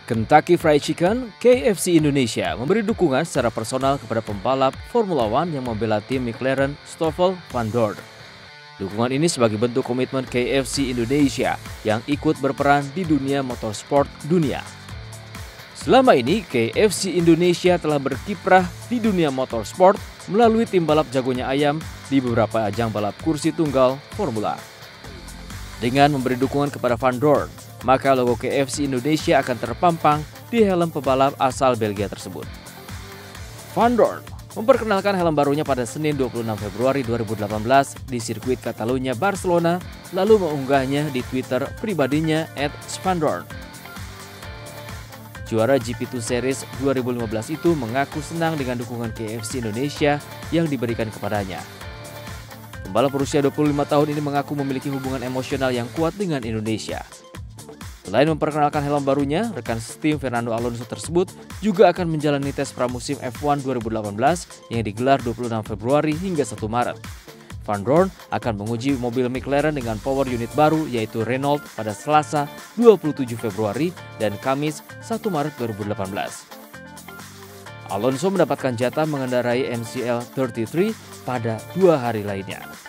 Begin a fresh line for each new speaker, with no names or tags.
Kentucky Fried Chicken, KFC Indonesia, memberi dukungan secara personal kepada pembalap Formula One yang membela tim McLaren, Stoffel Vandoorne. Dukungan ini sebagai bentuk komitmen KFC Indonesia yang ikut berperan di dunia motorsport dunia. Selama ini, KFC Indonesia telah berkiprah di dunia motorsport melalui tim balap jagonya ayam di beberapa ajang balap kursi tunggal Formula. Dengan memberi dukungan kepada Vandoorne, maka logo KFC Indonesia akan terpampang di helm pebalap asal Belgia tersebut. Vandoorne memperkenalkan helm barunya pada Senin 26 Februari 2018 di sirkuit Catalunya, Barcelona, lalu mengunggahnya di Twitter pribadinya @Vandoorne. Juara GP2 Series 2015 itu mengaku senang dengan dukungan KFC Indonesia yang diberikan kepadanya. Pembalap berusia 25 tahun ini mengaku memiliki hubungan emosional yang kuat dengan Indonesia. Selain memperkenalkan helm barunya, rekan setim Fernando Alonso tersebut juga akan menjalani tes pramusim F1 2018 yang digelar 26 Februari hingga 1 Maret. Vandoorne akan menguji mobil McLaren dengan power unit baru yaitu Renault pada Selasa 27 Februari dan Kamis 1 Maret 2018. Alonso mendapatkan jatah mengendarai MCL 33 pada 2 hari lainnya.